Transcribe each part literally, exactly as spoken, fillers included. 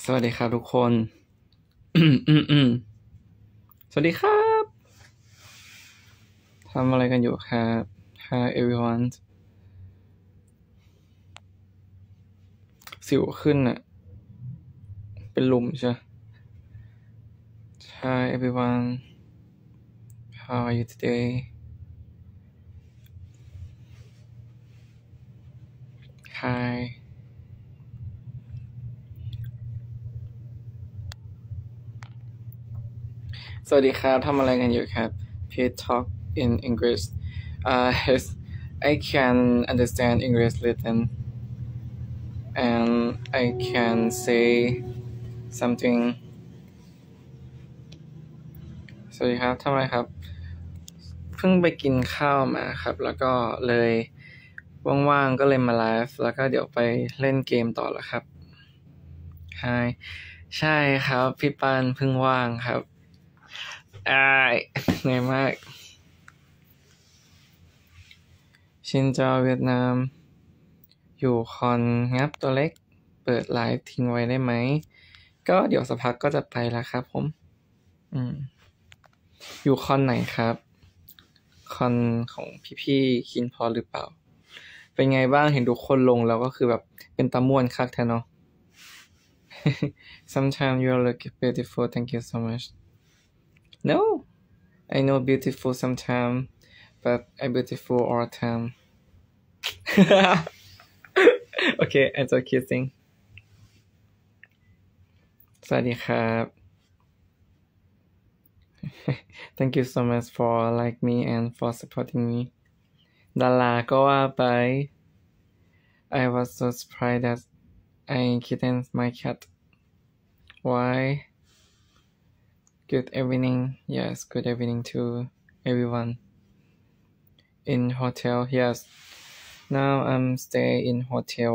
สวัสดีครับทุกคน สวัสดีครับทำอะไรกันอยู่ครับ Hi everyone สิวขึ้นอ่ะเป็นหลุมใช่ Hi everyone how are you today Hi สวัสดีครับทำอะไรกันอยู่ครับ Please talk in English uh, yes, I can understand English written and I can say something สวัสดีครับทำอะไรครับเพิ่งไปกินข้าวมาครับแล้วก็เลยว่างๆก็เลยมาไลฟ์แล้วก็เดี๋ยวไปเล่นเกมต่อแล้วครับ Hi ใช่ครับพี่ปานเพิ่งว่างครับอ้ายเหนื่อยมากชินจอเวียดนามอยู่คอนงับตัวเล็กเปิดไลฟ์ทิ้งไว้ได้ไหมก็เดี๋ยวสักพักก็จะไปแล้วครับผมอืมอยู่คอนไหนครับคอนของพี่ๆคินพอหรือเปล่าเป็นไงบ้างเห็นทุกคนลงแล้วก็คือแบบเป็นตะม่วนคักแท้เนาะ Sometimes you look beautiful thank you so much No I know beautiful sometimes but I beautiful all the time Okay I'm just kidding สวัสดีครับ Thank you so much for like me and for supporting me ดาราก็ว่าไป I was so surprised that I kidnapped my cat Why Good evening Yes good evening to everyone in hotel Yes Now I'm stay in hotel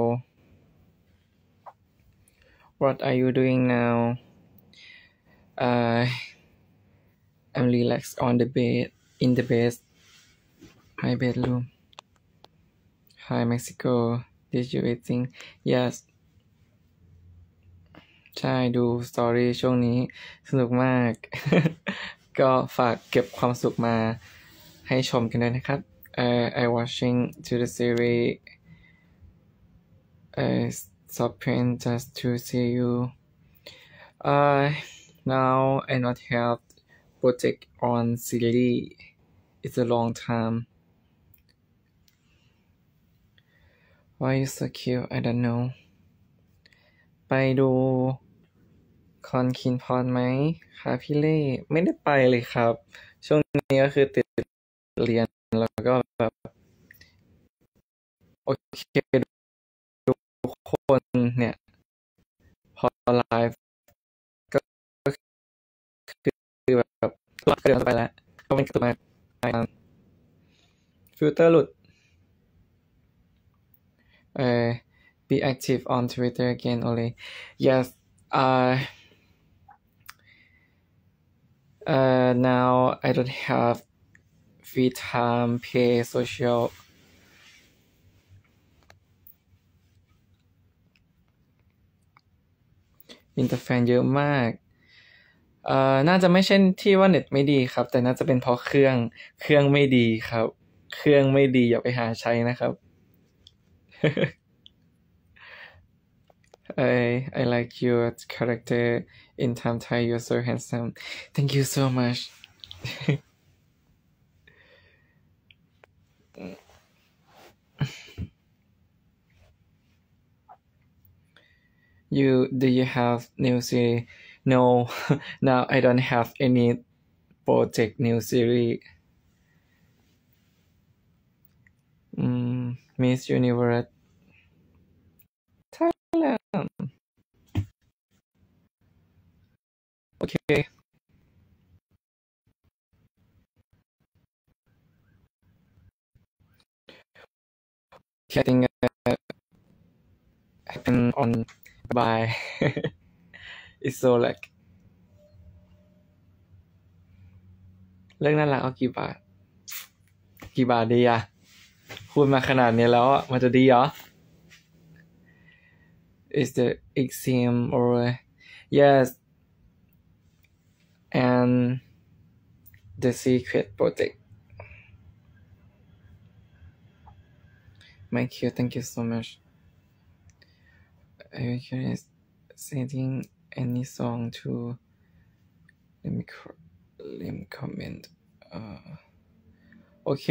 What are you doing now uh, I'm relaxed on the bed in the bed my bedroom Hi Mexico Did you eating Yes ใช่ดูสตอรี่ช่วงนี้สนุกมาก ก็ฝากเก็บความสุขมาให้ชมกันด้วยนะครับ uh, I watching to the series uh, Sopping just to see you uh, now I not have project on series it's a long time why you so cute I don't know ไปดูคอนคินพรไหมครับพี่เล่ไม่ได้ไปเลยครับช่วงนี้ก็คือติดเรียนแล้วก็แบบโอเคทุกคนเนี่ยพอไลฟ์ก็คือแบบก็เดินไปแล้วก็เป็นตัวมาฟิลเตอร์หลุดเอ่อ be active on Twitter again only yes uh uh now I don't have free time pay socialอินเตอร์แฟนเยอะมากเอ่อน่าจะไม่ใช่ที่ว่าเน็ตไม่ดีครับแต่น่าจะเป็นเพราะเครื่องเครื่องไม่ดีครับเครื่องไม่ดีอย่าไปหาใช้นะครับ I I like your character in Time Thai you're so handsome thank you so much you do you have new series no now I don't have any project new series mm, Miss Universe Thailand okay I think uh, happen on by it's so like เรื่องน่ารักเอากี่บาทกี่บาทดีอะพูดมาขนาดนี้แล้วมันจะดีเหรอ Is the exam or yes and the secret project Mike here thank you so much are you curious sending any song to let me let me comment uhโอเค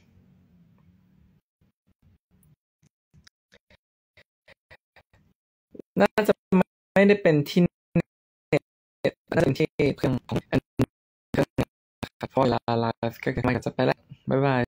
น่าจะไม่ได้เป็นที่น่าจะเป็นที่เครื่องของอันเครื่องนะครับเพราะเวลาไลฟ์ก็ไม่จะไปแล้วบ๊ายบาย